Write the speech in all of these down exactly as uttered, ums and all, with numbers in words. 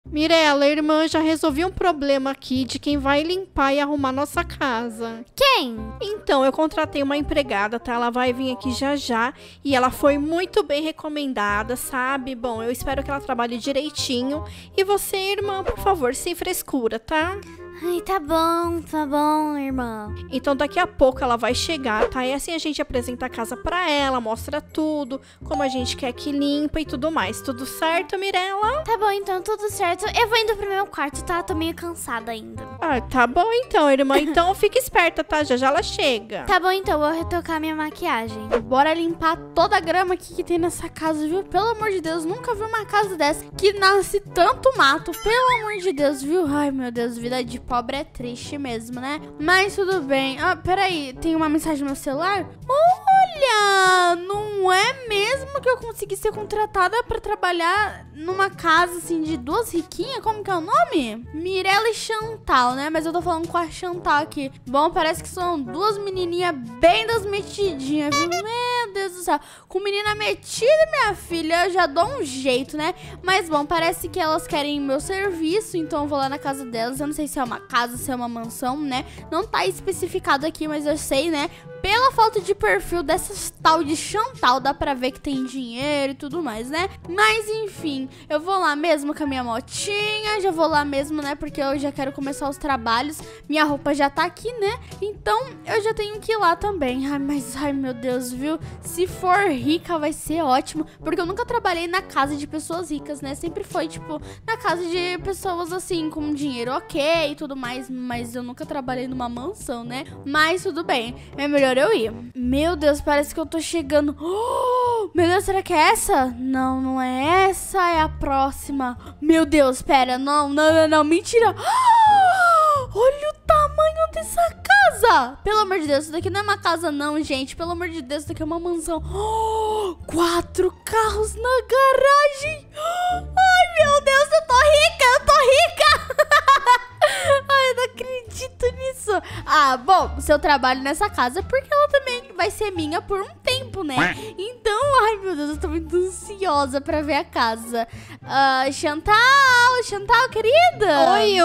Mirella, a irmã já resolveu um problema aqui de quem vai limpar e arrumar nossa casa. Quem? Então, eu contratei uma empregada, tá? Ela vai vir aqui já já e ela foi muito bem recomendada, sabe? Bom, eu espero que ela trabalhe direitinho. E você, irmã, por favor, sem frescura, tá? Ai, tá bom, tá bom, irmã. Então daqui a pouco ela vai chegar, tá? E assim a gente apresenta a casa pra ela, mostra tudo, como a gente quer que limpa e tudo mais. Tudo certo, Mirella? Tá bom, então, tudo certo. Eu vou indo pro meu quarto, tá? Tô meio cansada ainda. Ah, tá bom então, irmã. Então fica esperta, tá? Já já ela chega. Tá bom, então, vou retocar minha maquiagem. Bora limpar toda a grama aqui que tem nessa casa, viu? Pelo amor de Deus, nunca vi uma casa dessa que nasce tanto mato. Pelo amor de Deus, viu? Ai, meu Deus, vida de pobre é triste mesmo, né? Mas tudo bem. Ah, peraí, tem uma mensagem no meu celular? Olha, não é mesmo que eu consegui ser contratada pra trabalhar numa casa, assim, de duas riquinhas? Como que é o nome? Mirella e Chantal, né? Mas eu tô falando com a Chantal aqui. Bom, parece que são duas menininhas bem das metidinhas, viu? Meu Deus do céu. Com menina metida, minha filha, eu já dou um jeito, né? Mas, bom, parece que elas querem meu serviço, então eu vou lá na casa delas. Eu não sei se é uma casa, se é uma mansão, né? Não tá especificado aqui, mas eu sei, né? Pela foto de perfil dessas tal de Chantal, dá pra ver que tem dinheiro e tudo mais, né? Mas, enfim, eu vou lá mesmo com a minha motinha, já vou lá mesmo, né? Porque eu já quero começar os trabalhos. Minha roupa já tá aqui, né? Então, eu já tenho que ir lá também. Ai, mas, ai, meu Deus, viu? Se for rica, vai ser ótimo. Porque eu nunca trabalhei na casa de pessoas ricas, né? Sempre foi, tipo, na casa de pessoas, assim, com dinheiro ok e tudo mais. Mas eu nunca trabalhei numa mansão, né? Mas, tudo bem. É melhor eu ir. Meu Deus, parece que eu tô chegando. Oh, meu Deus, será que é essa? Não, não é essa, é a próxima. Meu Deus, pera, não, não, não, não, mentira. Oh, olha o tamanho dessa casa. Pelo amor de Deus, isso daqui não é uma casa não, gente. Pelo amor de Deus, isso daqui é uma mansão. Oh, quatro carros na garagem. Ai, meu Deus, eu tô rica, eu tô rica. Ai, eu não acredito nisso. Ah, bom, se eu trabalho nessa casa, porque ela também vai ser minha por um tempo, né? Então, ai, meu Deus, eu tô muito ansiosa pra ver a casa. Uh, Chantal, Chantal, querida. Oi,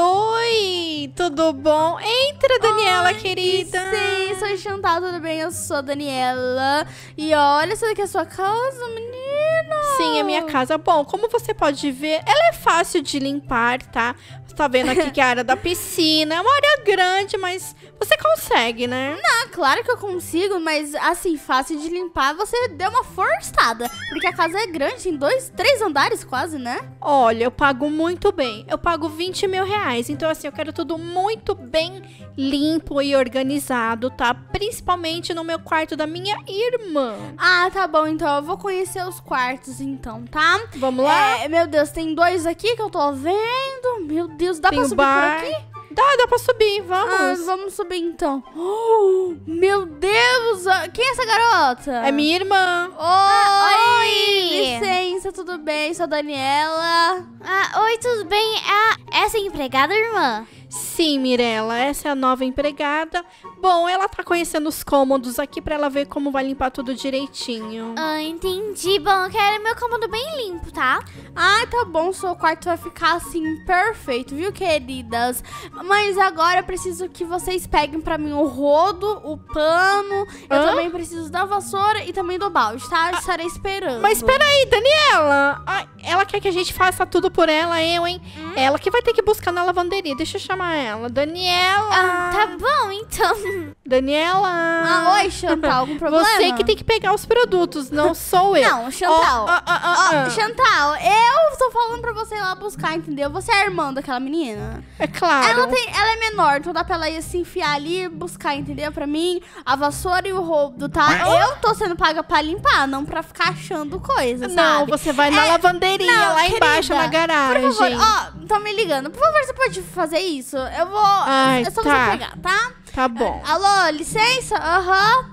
oi, tudo bom? Entra, Daniela, Ai, querida. Sim, sou Chantal, tudo bem? Eu sou a Daniela. E olha, essa daqui é a sua casa, menina. Sim, é minha casa. Bom, como você pode ver, ela é fácil de limpar, tá? Você tá vendo aqui que é a área da piscina. É uma área grande, mas você consegue, né? Ah, claro que eu consigo, mas assim, fácil de limpar, você deu uma forçada. Porque a casa é grande, tem dois, três andares quase, né? Olha, eu pago muito bem. Eu pago vinte mil reais. Então, assim, eu quero tudo muito bem limpo e organizado, tá? Principalmente no meu quarto da minha irmã. Ah, tá bom, então eu vou conhecer os quartos, então, tá? Vamos lá? É, meu Deus, tem dois aqui que eu tô vendo. Meu Deus, dá Tem pra o subir bar. por aqui? Dá, dá pra subir, vamos. Ah, vamos subir então. Oh, meu Deus! ah, Quem é essa garota? É minha irmã. Oi! Ah, oi! Licença, tudo bem? Sou a Daniela. Ah, oi, tudo bem? Ah, essa é a empregada, irmã? Sim, Mirella, essa é a nova empregada. Bom, ela tá conhecendo os cômodos aqui pra ela ver como vai limpar tudo direitinho. Ah, entendi. Bom, eu quero meu cômodo bem limpo, tá? Ah, tá bom, seu quarto vai ficar assim perfeito, viu, queridas? Mas agora eu preciso que vocês peguem pra mim o rodo, o pano. Eu Hã? também preciso da vassoura e também do balde, tá? Eu estarei esperando. Mas peraí, Daniela. Ai, ela quer que a gente faça tudo por ela, eu, hein? Hum? Ela que vai ter que buscar na lavanderia. Deixa eu chamar ela. Daniela. Ah, tá bom, então. Daniela. Ah, oi, Chantal, algum problema? Você que tem que pegar os produtos, não sou eu. Não, Chantal. Ó, ó, ó, ó, Ó, ó. Chantal, eu tô falando pra você ir lá buscar, entendeu? Você é a irmã daquela menina? É claro. Ela, tem, ela é menor, então dá pra ela ir se enfiar ali e buscar, entendeu? Pra mim, a vassoura e o rodo, tá? Eu tô sendo paga pra limpar, não pra ficar achando coisa, Não, sabe? você vai na É, lavanderia, não, lá embaixo, querida, na garagem. Por favor, ó, tão me ligando. Por favor, você pode fazer isso? Eu vou... Ai, é só tá. você pegar, tá? Tá bom. Alô, licença? Aham.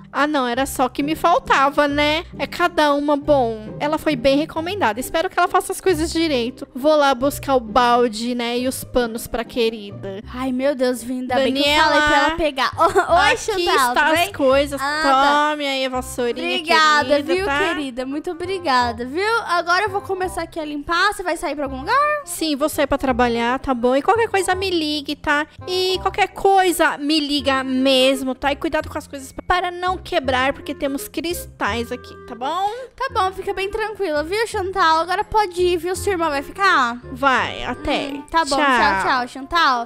Ah, não, era só que me faltava, né? É cada uma, bom, ela foi bem recomendada. Espero que ela faça as coisas direito. Vou lá buscar o balde, né, e os panos pra querida. Ai, meu Deus, Vinda, bem que eu Daniela, falei pra ela pegar. Oi, Aqui Chantal, está tudo as bem? coisas. Ah, tá. Tome aí a vassourinha, Obrigada, querida, viu, tá? querida? Muito obrigada, viu? Agora eu vou começar aqui a limpar. Você vai sair pra algum lugar? Sim, vou sair pra trabalhar, tá bom? E qualquer coisa me ligue, tá? E qualquer coisa me liga mesmo, tá? E cuidado com as coisas para não quebrar, porque temos cristais aqui, tá bom? Tá bom, fica bem tranquila, viu, Chantal? Agora pode ir, viu? Sua irmã vai ficar? Vai, até. Hum, tá bom, tchau, tchau, Chantal.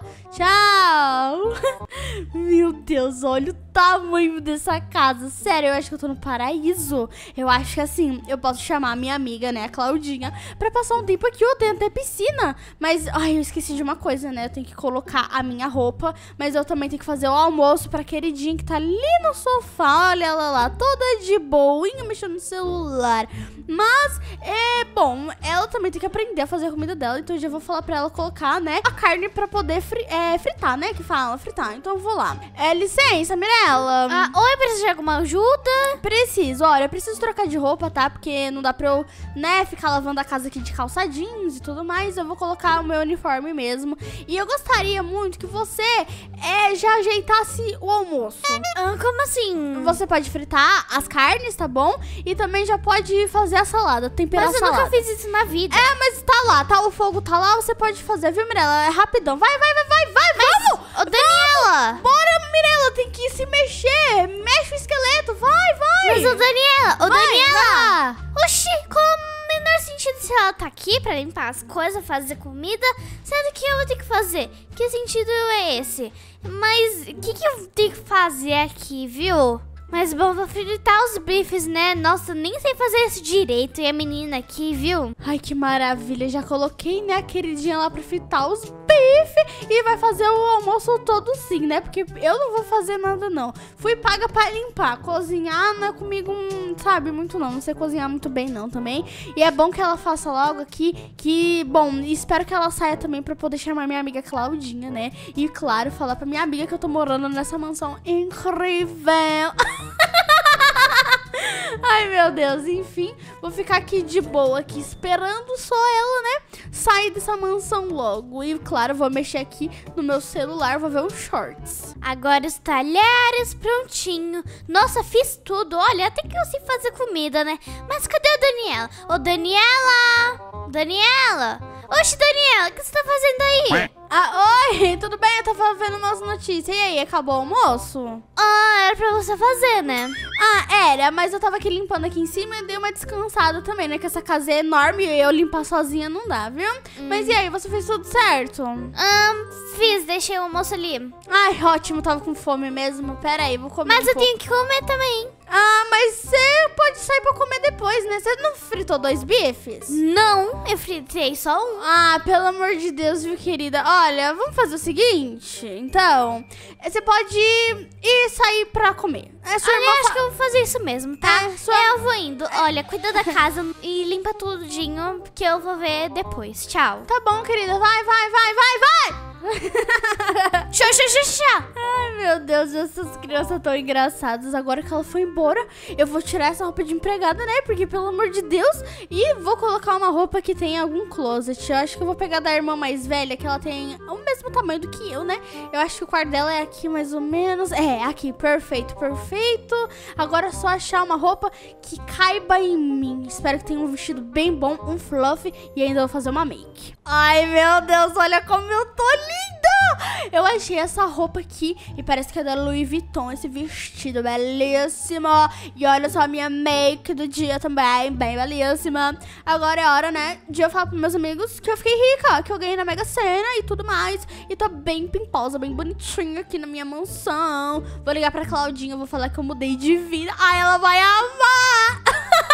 Tchau. Meu Deus, olha o tamanho dessa casa. Sério, eu acho que eu tô no paraíso. Eu acho que assim, eu posso chamar a minha amiga, né, a Claudinha, pra passar um tempo aqui. Eu tenho até piscina. Mas, ai, eu esqueci de uma coisa, né? Eu tenho que colocar a minha roupa, mas eu também tenho que fazer o almoço pra queridinha que tá ali no sofá. Olha ela lá, toda de boinha, mexendo no celular. Mas, é bom, ela também tem que aprender a fazer a comida dela. Então eu já vou falar pra ela colocar, né, a carne pra poder fri é, fritar, né? Que fala, fritar. Então eu vou lá. É, licença, Mirella. Ah, oi, precisa de alguma ajuda? Preciso, olha, eu preciso trocar de roupa, tá? Porque não dá pra eu, né, ficar lavando a casa aqui de calça jeans e tudo mais. Eu vou colocar o meu uniforme mesmo. E eu gostaria muito que você é, já ajeitasse o almoço. Ah, como assim? Você pode fritar as carnes, tá bom? E também já pode fazer a salada, temperar Mas a eu salada. nunca fiz isso na vida. É, mas tá lá, tá? O fogo tá lá, você pode fazer, viu, Mirella? É rapidão. Vai, vai, vai, vai, vai, vamos! Ô, Daniela! Bora, Mirella, tem que se mexer. Mexe o esqueleto, vai, vai. Mas, ô, Daniela! Ô, Vai, Daniela! Oxi, qual o menor sentido se ela tá aqui pra limpar as coisas, fazer comida, sendo que eu vou ter que fazer? Que sentido é esse? Mas o que, que eu tenho que fazer aqui, viu? Mas bom, vou fritar os bifes, né? Nossa, nem sei fazer isso direito. E a menina aqui, viu? Ai, que maravilha. Já coloquei, né, a queridinha lá pra fritar os bifes. E vai fazer o almoço todo sim, né? Porque eu não vou fazer nada, não. Fui paga pra limpar. Cozinhar não é comigo, hum, sabe, muito não. Não sei cozinhar muito bem, não, também. E é bom que ela faça logo aqui. Que, bom, espero que ela saia também pra poder chamar minha amiga Claudinha, né? E, claro, falar pra minha amiga que eu tô morando nessa mansão incrível. Ai, meu Deus, enfim, vou ficar aqui de boa, aqui esperando só ela, né, sair dessa mansão logo. E, claro, vou mexer aqui no meu celular, vou ver os shorts. Agora os talheres prontinho. Nossa, fiz tudo. Olha, até que eu sei fazer comida, né? Mas cadê a Daniela? Ô, Daniela! Daniela! Oxe, Daniela, o que você tá fazendo aí? Ah, oi, tudo bem? Eu tava vendo umas notícias. E aí, acabou o almoço? Ah, era pra você fazer, né? Ah, era, mas eu tava aqui limpando aqui em cima e dei uma descansada também, né? Que essa casa é enorme e eu limpar sozinha não dá, viu? Hum. Mas e aí, você fez tudo certo? Ah, fiz, deixei o almoço ali. Ai, ótimo, tava com fome mesmo. Pera aí, vou comer Mas um eu pouco. tenho que comer também. Ah, mas você pode sair pra comer depois, né? Você não fritou dois bifes? Não, eu fritei só um. Ah, pelo amor de Deus, viu, querida? Olha, vamos fazer o seguinte, então. Você pode ir e sair pra comer. É sua Ah, irmã eu acho fa- que eu vou fazer isso mesmo, tá? É, sua- É, eu vou indo. Olha, cuida da casa e limpa tudinho, que eu vou ver depois. Tchau. Tá bom, querida. Vai, vai, vai, vai, vai! Tchau, tchau, tchau, tchau. Ai, meu Deus, essas crianças tão engraçadas. Agora que ela foi embora, eu vou tirar essa roupa de empregada, né? Porque, pelo amor de Deus, e vou colocar uma roupa que tem algum closet. Eu acho que eu vou pegar da irmã mais velha, que ela tem o mesmo tamanho do que eu, né? Eu acho que o quarto dela é aqui, mais ou menos. É, aqui, perfeito, perfeito. Agora é só achar uma roupa que caiba em mim. Espero que tenha um vestido bem bom, um fluff, e ainda vou fazer uma make. Ai, meu Deus, olha como eu tô linda! Eu achei essa roupa aqui e parece que é da Louis Vuitton, esse vestido belíssimo. E olha só a minha make do dia também, bem belíssima. Agora é hora, né, de eu falar pros meus amigos que eu fiquei rica, que eu ganhei na Mega Sena e tudo mais. E tô bem pimposa, bem bonitinha aqui na minha mansão. Vou ligar pra Claudinha, vou falar que eu mudei de vida. Ai, ela vai amar!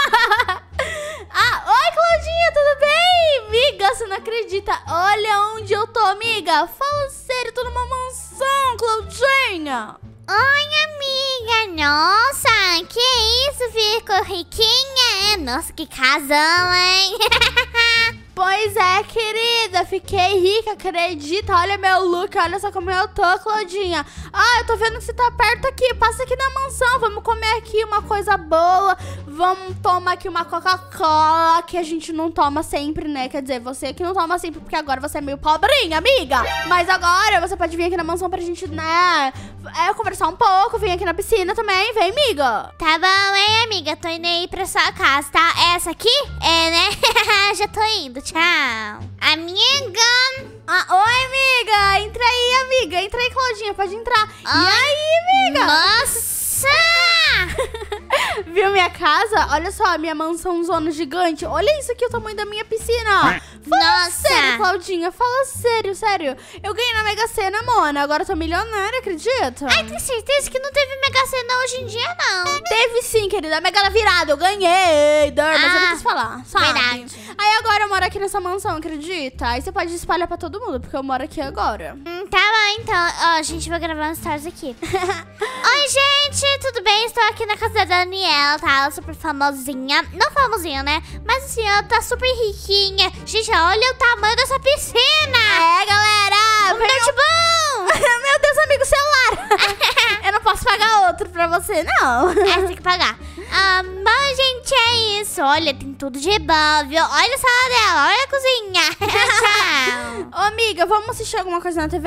Ah, oi, Claudinha, tudo bem? Amiga, você não acredita. Olha onde eu tô, amiga. Fala sério, tô numa mansão, Claudinha. Oi, amiga. Nossa, que isso? Ficou riquinha? Nossa, que casão, hein? Pois é, querida, fiquei rica, acredita? Olha meu look, olha só como eu tô, Claudinha. Ah, eu tô vendo que você tá perto aqui, passa aqui na mansão, vamos comer aqui uma coisa boa, vamos tomar aqui uma Coca-Cola, que a gente não toma sempre, né? Quer dizer, você que não toma sempre, porque agora você é meio pobrinha, amiga. Mas agora você pode vir aqui na mansão pra gente, né, é, conversar um pouco, vir aqui na piscina também, vem, amiga. Tá bom, hein, amiga? Tô indo aí pra sua casa, tá? Essa aqui? É, né? Já tô indo, tchau. Amiga! Ah, oi, amiga! Entra aí, amiga. Entra aí, Claudinha, pode entrar. E aí, amiga? Nossa! Viu minha casa? Olha só, minha mansão zona gigante. Olha isso aqui, o tamanho da minha piscina. Fala Nossa! sério, Claudinha. Fala sério, sério. Eu ganhei na Mega Sena, Mona. Agora eu tô milionária, acredita? Ai, tem certeza que não teve Mega Sena hoje em dia, não. Teve sim, querida. A Mega virada, eu ganhei. Mas eu não Ah, quis falar, sabe? verdade. Aí agora eu moro aqui nessa mansão, acredita? Aí você pode espalhar pra todo mundo, porque eu moro aqui agora. Hum, tá bom, então. Ó, a gente vai gravar uns stories aqui. Oi, gente, tudo bem? Estou aqui na casa da Daniela, tá? Ela é super famosinha. Não famosinha, né? Mas assim, ela tá super riquinha. Gente, olha o tamanho dessa piscina! É, galera! Um noite bom! Meu Deus, amigo, celular! Eu não posso pagar outro pra você, não. É, tem que pagar. Ah, bom, gente, é isso. Olha, tem tudo de bom, viu? Olha a sala dela, olha a cozinha. Tchau. Ô, amiga, vamos assistir alguma coisa na T V?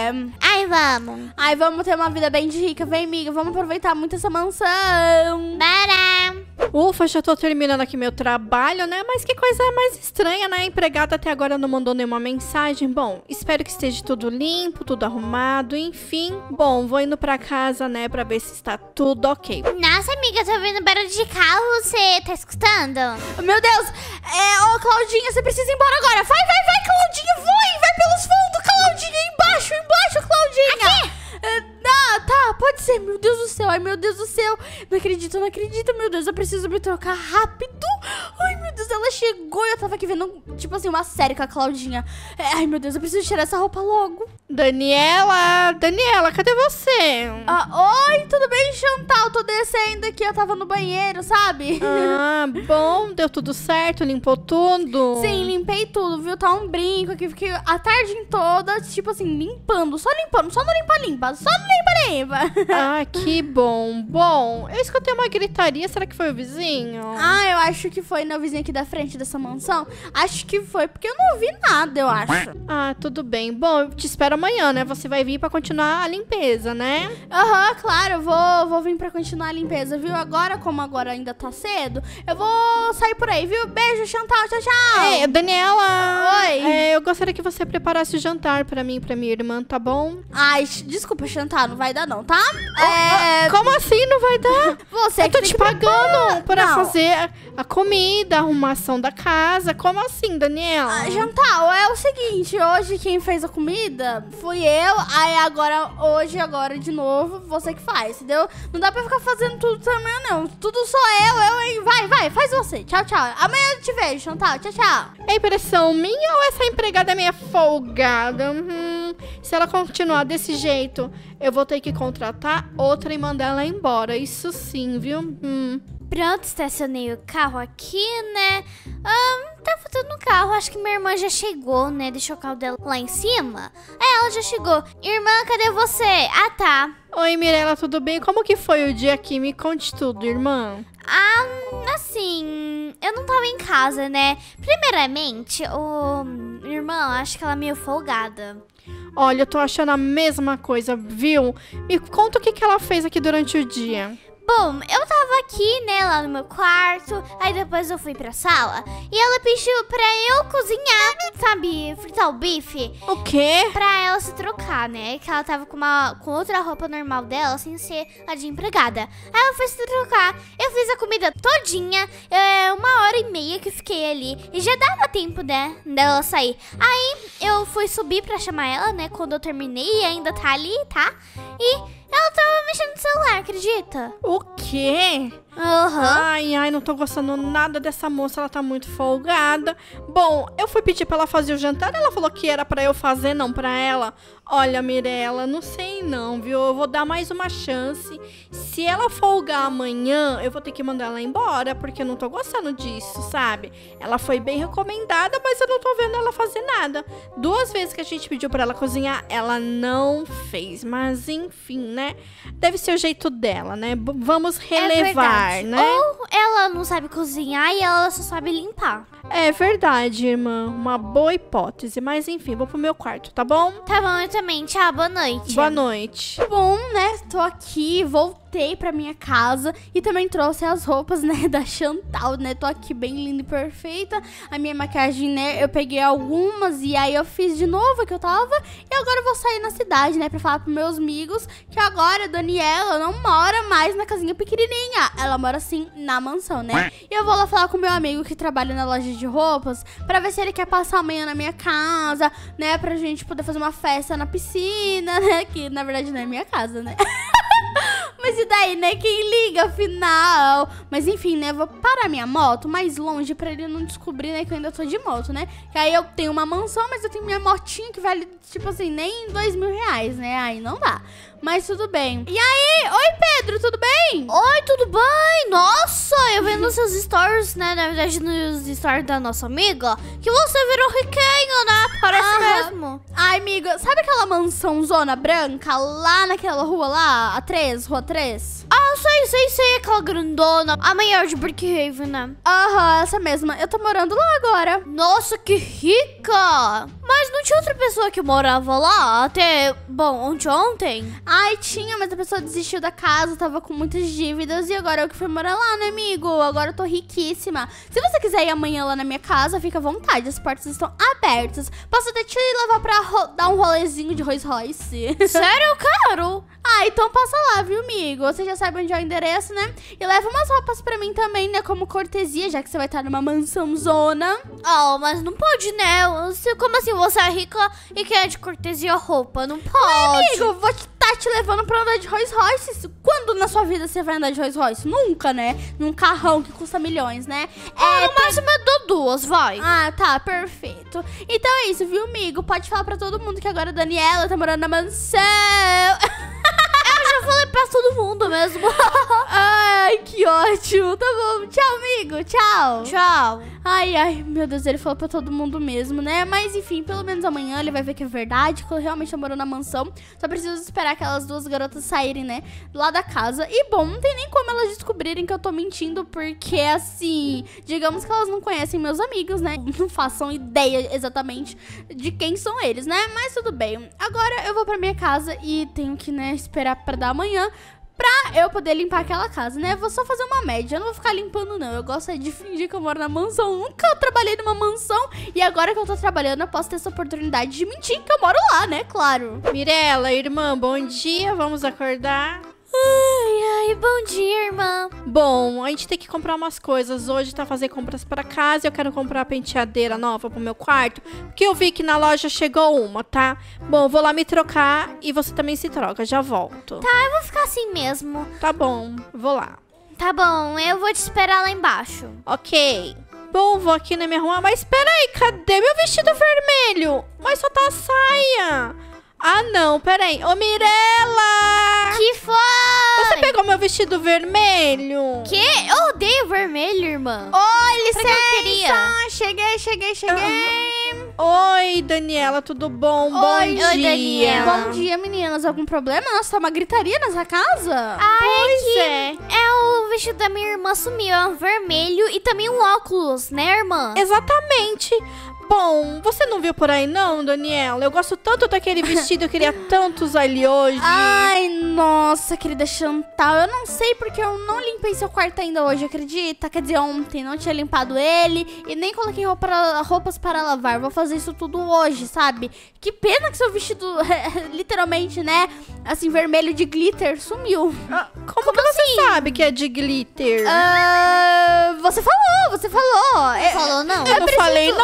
Ai, vamos. Ai, vamos ter uma vida bem de rica. Vem, amiga, vamos aproveitar muito essa mansão. Bora. Ufa, já tô terminando aqui meu trabalho, né? Mas que coisa mais estranha, né? A empregada até agora não mandou nenhuma mensagem. Bom, espero que esteja tudo limpo, tudo arrumado, enfim. Bom, vou indo pra casa, né? Pra ver se está tudo ok. Nossa, amiga, tô ouvindo barulho de carro. Você tá escutando? Meu Deus! É, ô, Claudinha, você precisa ir embora agora. Vai, vai, vai, Claudinha, vai! Vai pelos fundos, Claudinha! Embaixo, embaixo, Claudinha! Aqui! Ah, tá, pode ser. Meu Deus do céu, ai, meu Deus do céu. Não acredito, não acredito, meu Deus. Eu preciso me trocar rápido. Ai, meu Deus, ela chegou e eu tava aqui vendo, tipo assim, uma série com a Claudinha. É, ai, meu Deus, eu preciso tirar essa roupa logo. Daniela, Daniela, cadê você? Ah, oi, tudo bem, Chantal? Tô descendo aqui, eu tava no banheiro, sabe? Ah, bom, deu tudo certo, limpou tudo? Sim, limpei tudo, viu? Tá um brinco aqui, fiquei a tarde toda, tipo assim, limpando, só limpando, só no limpa-limpa, só no limpa-limpa. Ah, que bom. Bom, eu escutei uma gritaria, será que foi o vizinho? Ah, eu acho que foi na vizinha aqui da frente dessa mansão. Acho que foi, porque eu não ouvi nada, eu acho. Ah, tudo bem. Bom, eu te espero amanhã, né? Você vai vir pra continuar a limpeza, né? Aham, uhum, claro, eu vou, vou vir pra continuar a limpeza, viu? Agora, como agora ainda tá cedo, eu vou sair por aí, viu? Beijo, Chantal, tchau, tchau. Ei, Daniela! Oi. É, eu gostaria que você preparasse o jantar pra mim e pra minha irmã, tá bom? Ai, desculpa, Chantal, não vai dar não, tá? É... Como assim não vai dar? Você Eu tô que te tem que preparar. pagando pra Não. fazer a, a comida, a arrumação da casa. Como assim, Daniela? Ah, Chantal, é o seguinte, hoje quem fez a comida fui eu, aí agora, hoje, agora de novo, você que faz, entendeu? Não dá pra ficar fazendo tudo também, não. Tudo só eu, eu, hein? Vai, vai, faz você. Tchau, tchau. Amanhã eu te vejo, Chantal. Tchau, tchau. É impressão minha ou essa empregada é meio folgada? Hum, se ela continuar desse jeito, eu vou ter que contratar outra e mandar ela embora. Isso sim, viu? Hum. Pronto, estacionei o carro aqui, né? Ah, tá faltando um carro. Acho que minha irmã já chegou, né? Deixou o carro dela lá em cima. É, ela já chegou. Irmã, cadê você? Ah, tá. Oi, Mirella, tudo bem? Como que foi o dia aqui? Me conte tudo, irmã. Ah, assim, eu não tava em casa, né? Primeiramente, o irmão, acho que ela é meio folgada. Olha, eu tô achando a mesma coisa, viu? Me conta o que, que ela fez aqui durante o dia. Bom, eu tava aqui, né, lá no meu quarto, aí depois eu fui pra sala e ela pediu pra eu cozinhar, sabe, fritar o bife, O quê? pra ela se trocar, né, que ela tava com, uma, com outra roupa normal dela, sem ser a de empregada. Aí ela foi se trocar, eu fiz a comida todinha, é, uma hora e meia que eu fiquei ali, e já dava tempo, né, dela sair. Aí eu fui subir pra chamar ela, né, quando eu terminei, e ainda tá ali, tá, e... ela tava mexendo no celular, acredita? O quê? Aham. Ai, ai, não tô gostando nada dessa moça, ela tá muito folgada. Bom, eu fui pedir pra ela fazer o jantar, ela falou que era pra eu fazer, não pra ela. Olha, Mirella, não sei não, viu? Eu vou dar mais uma chance. se ela folgar amanhã, eu vou ter que mandar ela embora, porque eu não tô gostando disso, sabe? Ela foi bem recomendada, mas eu não tô vendo ela fazer nada. Duas vezes que a gente pediu pra ela cozinhar, ela não fez. Mas enfim, né? Deve ser o jeito dela, né? B- vamos relevar, é né? Ou ela não sabe cozinhar e ela só sabe limpar. É verdade, irmã. Uma boa hipótese. Mas enfim, vou pro meu quarto, tá bom? Tá bom, eu também. Tchau, boa noite. Boa noite. Bom, né? Tô aqui, voltei pra minha casa e também trouxe as roupas, né, da Chantal, né? Tô aqui bem linda e perfeita. A minha maquiagem, né, eu peguei algumas e aí eu fiz de novo que eu tava. E agora eu vou sair na cidade, né, pra falar pros meus amigos que agora a Daniela não mora mais na casinha pequenininha. Ela mora, assim, na mansão, né? E eu vou lá falar com meu amigo que trabalha na loja de roupas pra ver se ele quer passar amanhã na minha casa, né? Pra gente poder fazer uma festa na piscina, né? Que, na verdade, não é minha casa, né? Mas e daí, né? Quem liga, afinal? Mas enfim, né? Eu vou parar minha moto mais longe pra ele não descobrir, né? Que eu ainda tô de moto, né? Que aí eu tenho uma mansão, mas eu tenho minha motinha que vale, tipo assim, nem dois mil reais, né? Aí não dá. Mas tudo bem. E aí? Oi, Pedro, tudo bem? Oi, tudo bem? Nossa, eu vendo nos seus stories, né? Na verdade, nos stories da nossa amiga, que você virou riquinho, né? Parece Aham. mesmo. Ai, amiga, sabe aquela mansão zona branca lá naquela rua lá? A três, rua três? Ah, sei, sei, sei. Aquela grandona. A maior de Brookhaven, né? Aham, essa mesma. Eu tô morando lá agora. Nossa, que rica! Mas não tinha outra pessoa que morava lá até, bom, ontem ontem? Ai, tinha, mas a pessoa desistiu da casa, tava com muitas dívidas e agora eu que fui morar lá, né, amigo? Agora eu tô riquíssima. Se você quiser ir amanhã lá na minha casa, fica à vontade, as portas estão abertas. Posso até te levar pra ro- dar um rolezinho de Rolls Royce. Sério, eu quero! Ah, então passa lá, viu, amigo? Você já sabe onde é o endereço, né? E leva umas roupas pra mim também, né, como cortesia, já que você vai estar numa mansão zona. Oh, mas não pode, né? Você- Como assim você é rica e quer de cortesia roupa? Não pode. Amigo, eu vou estar te levando pra andar de Rolls Royce. Quando na sua vida você vai andar de Rolls Royce? Nunca, né? Num carrão que custa milhões, né? É, no máximo eu dou duas, vai. Ah, tá, perfeito. Então é isso, viu, amigo? Pode falar pra todo mundo que agora a Daniela tá morando na mansão. Eu já falei pra todo mundo mesmo. Ai, que ótimo. Tá bom. Tchau, amigo. Tchau. Tchau. Ai, ai, meu Deus, ele falou pra todo mundo mesmo, né? Mas enfim, pelo menos amanhã ele vai ver que é verdade, que eu realmente moro na mansão. Só preciso esperar aquelas duas garotas saírem, né? Lá da casa. E bom, não tem nem como elas descobrirem que eu tô mentindo, porque assim, digamos que elas não conhecem meus amigos, né? Não façam ideia exatamente de quem são eles, né? Mas tudo bem. Agora eu vou pra minha casa e tenho que, né, esperar pra dar amanhã. Pra eu poder limpar aquela casa, né? Vou só fazer uma média, eu não vou ficar limpando, não. Eu gosto é de fingir que eu moro na mansão. Nunca trabalhei numa mansão. E agora que eu tô trabalhando, eu posso ter essa oportunidade de mentir que eu moro lá, né? Claro. Mirela, irmã, bom dia. Vamos acordar? Ai, ai, bom dia, irmã. Bom, a gente tem que comprar umas coisas hoje, tá? Fazer compras pra casa. Eu quero comprar a penteadeira nova pro meu quarto, porque eu vi que na loja chegou uma, tá? Bom, vou lá me trocar e você também se troca, já volto. Tá, eu vou ficar assim mesmo. Tá bom, vou lá. Tá bom, eu vou te esperar lá embaixo. Ok. Bom, vou aqui na minha rua, mas peraí, cadê meu vestido vermelho? Mas só tá a saia. Ah, não, peraí. Ô, Mirela! Que foi? Você pegou meu vestido vermelho? Que? Eu odeio vermelho, irmã. Oi, Pra que eu queria? Cheguei, cheguei, cheguei. Oi, Daniela, tudo bom? Bom Oi, dia. Daniela. Bom dia, meninas. Algum problema? Nossa, tá uma gritaria nessa casa? Pois é. É, o vestido da minha irmã sumiu. É um vermelho e também um óculos, né, irmã? Exatamente. Bom, você não viu por aí não, Daniela? Eu gosto tanto daquele vestido, eu queria tanto usar ele hoje. Ai, nossa, querida Chantal, eu não sei porque eu não limpei seu quarto ainda hoje, acredita? Quer dizer, ontem não tinha limpado ele e nem coloquei roupa, roupas para lavar. Vou fazer isso tudo hoje, sabe? Que pena que seu vestido, literalmente, né, assim, vermelho de glitter, sumiu. Ah, como, que você sabe que é de glitter? Ah, você falou, você falou. Não falou, não? eu não falei não. Eu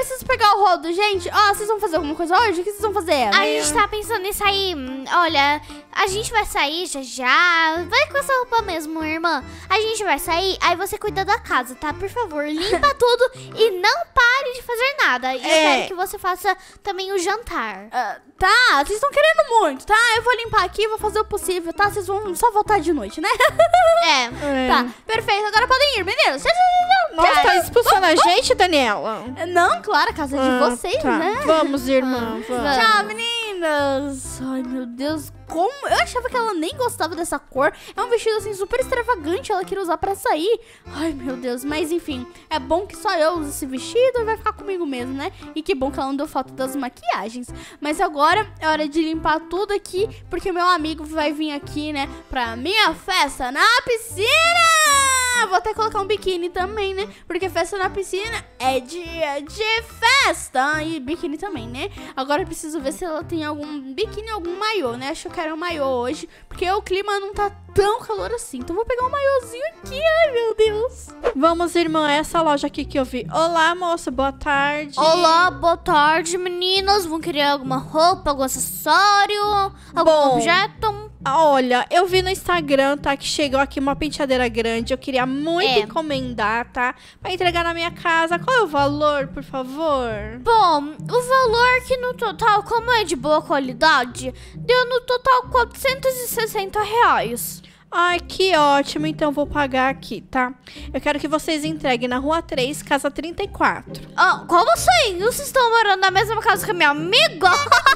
preciso pegar o rodo, gente. Ó, vocês vão fazer alguma coisa hoje? O que vocês vão fazer? A gente tá pensando em sair. Olha, a gente vai sair já já. Vai com essa roupa mesmo, irmã. A gente vai sair, aí você cuida da casa, tá? Por favor, limpa tudo e não pare de fazer nada. E eu É. quero que você faça também o jantar. Ah, tá, vocês estão querendo muito, tá? Eu vou limpar aqui, vou fazer o possível, tá? Vocês vão só voltar de noite, né? É. É. Tá, perfeito. Agora podem ir, meninos. Nossa, tá expulsando a gente, Daniela? Não, claro, a casa é de Ah, vocês, tá. né? Vamos, irmã, vamos. vamos. Tchau, meninas. Ai, meu Deus, como... Eu achava que ela nem gostava dessa cor. É um vestido, assim, super extravagante. Ela queria usar pra sair. Ai, meu Deus. Mas, enfim, é bom que só eu uso esse vestido e vai ficar comigo mesmo, né? E que bom que ela não deu foto das maquiagens. Mas agora é hora de limpar tudo aqui, porque meu amigo vai vir aqui, né, pra minha festa na piscina. Vou até colocar um biquíni também, né? Porque festa na piscina é dia de festa. E biquíni também, né? Agora eu preciso ver se ela tem algum biquíni, algum maiô, né? Acho que eu quero um maiô hoje, porque o clima não tá tão calor assim. Então vou pegar um maiôzinho aqui. Ai, meu Deus. Vamos, irmã, essa loja aqui que eu vi. Olá, moça, boa tarde. Olá, boa tarde, meninas. Vão querer alguma roupa, algum acessório, algum Bom. objeto? Olha, eu vi no Instagram, tá, que chegou aqui uma penteadeira grande. Eu queria muito É. encomendar, tá? Pra entregar na minha casa. Qual é o valor, por favor? Bom, o valor que no total, como é de boa qualidade, deu no total quatrocentos e sessenta reais. Ai, que ótimo. Então vou pagar aqui, tá? Eu quero que vocês entreguem na Rua três, casa trinta e quatro. Ah, como assim? Vocês estão morando na mesma casa que a minha amiga?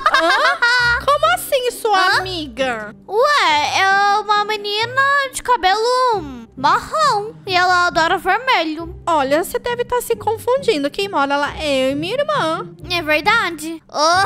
Como assim, sua amiga? Ué, é uma menina de cabelo marrom e ela adora vermelho. Olha, você deve estar se confundindo. Quem mora lá é eu e minha irmã. É verdade?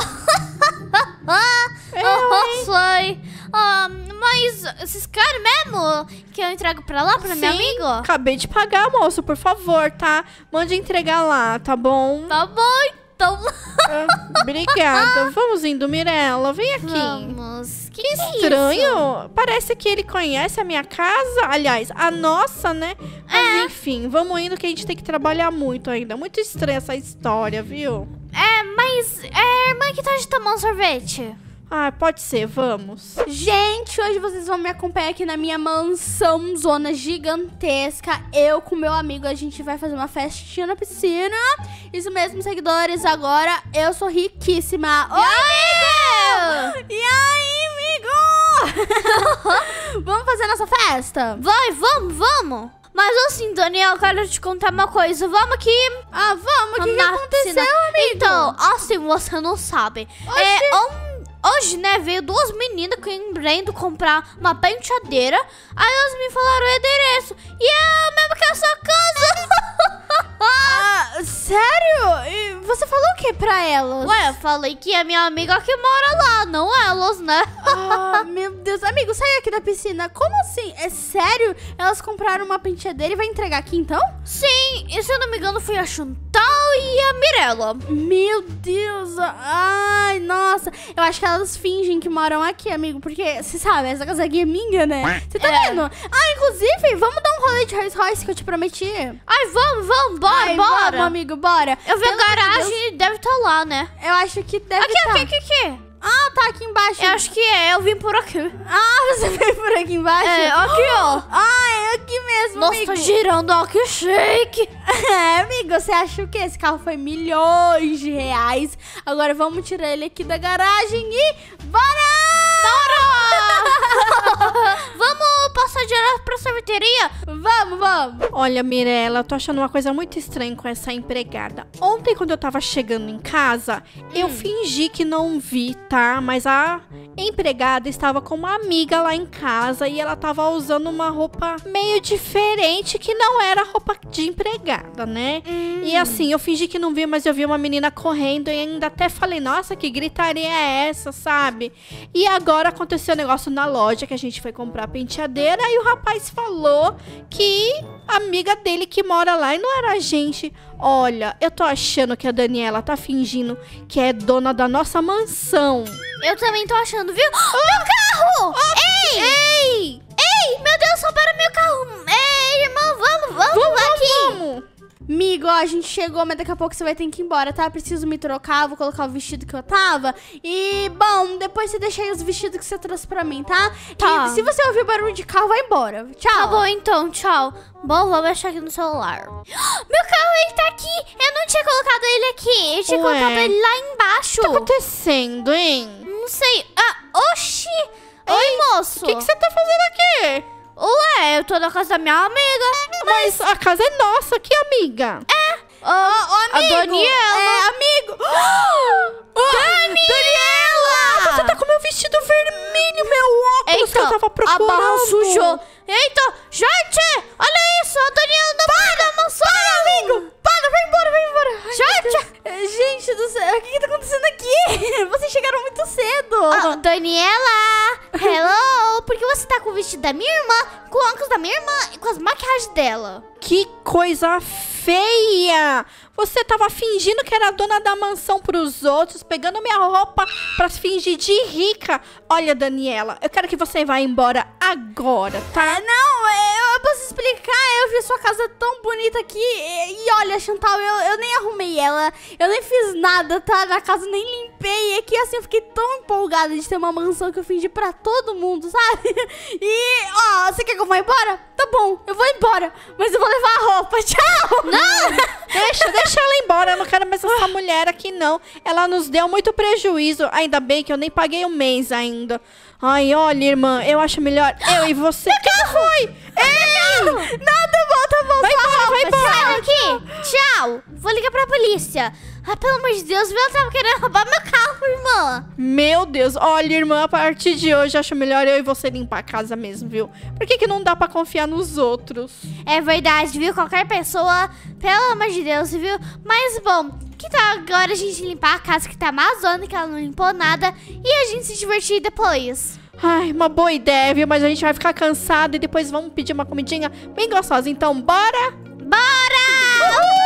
Oh, oh sei. Ah, mas vocês querem mesmo que eu entregue pra lá, pra minha Sim, amiga? acabei de pagar, moço, por favor, tá? Mande entregar lá, tá bom? Tá bom, então. Ah, obrigada. Vamos indo, Mirella. Vem aqui. Vamos. Que, que é isso? Estranho. Parece que ele conhece a minha casa. Aliás, a nossa, né? Mas enfim, vamos indo que a gente tem que trabalhar muito ainda. Muito estranha essa história, viu? É, mas é a irmã que tá de tomar um sorvete. Ah, pode ser, vamos. Gente, hoje vocês vão me acompanhar aqui na minha mansão, zona gigantesca. Eu com meu amigo, a gente vai fazer uma festinha na piscina. Isso mesmo, seguidores. Agora eu sou riquíssima. Oi, amigo! E aí, amigo? Vamos fazer nossa festa? Vai, vamos, vamos. Mas assim, Daniel, eu quero te contar uma coisa. Vamos aqui. Ah, vamos. O que, que na aconteceu, piscina. amigo? Então, assim, você não sabe. É, um- hoje, né, veio duas meninas querendo comprar uma penteadeira. Aí elas me falaram o endereço. E é mesmo que a sua casa. Ah, sério? E você falou o que pra elas? Ué, eu falei que é minha amiga que mora lá, não elas, né? Ah, meu Deus. Amigo, sai aqui da piscina. Como assim? É sério? Elas compraram uma penteadeira e vai entregar aqui, então? Sim, e se eu não me engano foi a Chantal e a Mirella. Meu Deus. Ai, nossa. Eu acho que elas fingem que moram aqui, amigo. Porque, você sabe, essa casa aqui é minha, né? Você tá É. vendo? Ah, inclusive, vamos dar um rolê de Rolls Royce que eu te prometi. Ai, vamos, vamos, bora, Ai, bora. Vamos, amigo, bora. Eu vi a Pelo amor de garagem e deve estar lá, né? Deus, eu acho que deve Aqui, estar. aqui, aqui, aqui. Ah, tá aqui embaixo. Eu acho que é, eu vim por aqui. Ah, você veio por aqui embaixo? É, aqui, ó. Ah, é aqui mesmo, Nossa, amigo. tá girando, ó, que chique. É, amigo, você acha o quê? Esse carro foi milhões de reais. Agora vamos tirar ele aqui da garagem e... Bora! Vamos passar direto pra sorveteria? Vamos, vamos. Olha, Mirella, eu tô achando uma coisa muito estranha com essa empregada. Ontem, quando eu tava chegando em casa, eu fingi que não vi, tá? Mas a empregada estava com uma amiga lá em casa e ela tava usando uma roupa meio diferente, que não era roupa de empregada, né? E assim, eu fingi que não vi, mas eu vi uma menina correndo e ainda até falei, nossa, que gritaria é essa, sabe? E agora aconteceu um negócio na loja que a gente foi comprar penteadeira e o rapaz falou que a amiga dele que mora lá e não era a gente. Olha, eu tô achando que a Daniela tá fingindo que é dona da nossa mansão. Eu também tô achando, viu? Meu carro! Ei! Ei! Ei! Meu Deus, só para meu carro! Ei, irmão, vamos, vamos, Vamos, aqui! vamos! Amigo, ó, a gente chegou, mas daqui a pouco você vai ter que ir embora, tá? Preciso me trocar, vou colocar o vestido que eu tava. E, bom, depois você deixa aí os vestidos que você trouxe pra mim, tá? Tá. E se você ouvir barulho de carro, vai embora. Tchau. Tá bom, então, tchau. Bom, vou mexer aqui no celular. Meu carro, ele tá aqui. Eu não tinha colocado ele aqui. Eu tinha Ué. colocado ele lá embaixo. O que tá acontecendo, hein? Não sei. Ah, oxi. Oi, moço. O que que você tá fazendo aqui? Ué, eu tô na casa da minha amiga. Mas a casa é nossa, que amiga? É. Ô, Ô, amigo, a Daniela. É, amigo. Ô, Daniela! Você tá com meu vestido vermelho, meu óculos que eu tava a procurando. barra sujou. Eita, gente, olha isso. A Daniela não vai dar maçã. Para, amigo. Para, vai embora, vai embora. Ai, Gente. É, Gente do céu, o que que tá acontecendo aqui? Vocês chegaram muito cedo. Ah, Daniela, hello. Por que você tá com o vestido da minha irmã, com o óculos da minha irmã e com as maquiagens dela? Que coisa feia! Você tava fingindo que era a dona da mansão pros outros, pegando minha roupa pra fingir de rica. Olha, Daniela, eu quero que você vá embora agora, tá? É, não, eu, eu posso explicar. Eu vi sua casa tão bonita aqui. E, e olha, Chantal, eu, eu nem arrumei ela. Eu nem fiz nada, tá? Na casa nem limpei. E que assim, eu fiquei tão empolgada de ter uma mansão que eu fingi pra todo mundo, sabe? E, ó, você quer que eu vá embora? Tá bom, eu vou embora. Mas eu vou levar a roupa. Tchau! Não! Deixa, deixa ela embora. Eu não quero mais essa mulher aqui, não. Ela nos deu muito prejuízo. Ainda bem que eu nem paguei o mês ainda. Ai, olha, irmã, eu acho melhor eu e você. O que que foi? Ei! Nada, volta, volta. Vai embora, vai embora. Sai daqui. Tchau. Vou ligar pra polícia. Ah, pelo amor de Deus, ela tava querendo roubar meu carro, irmã. Meu Deus, olha, irmã, a partir de hoje acho melhor eu e você limpar a casa mesmo, viu? Por que que não dá pra confiar nos outros? É verdade, viu? Qualquer pessoa, pelo amor de Deus, viu? Mas, bom, que tal agora a gente limpar a casa que tá amazônica, que ela não limpou nada, e a gente se divertir depois? Ai, uma boa ideia, viu? Mas a gente vai ficar cansado e depois vamos pedir uma comidinha bem gostosa. Então, bora? Bora!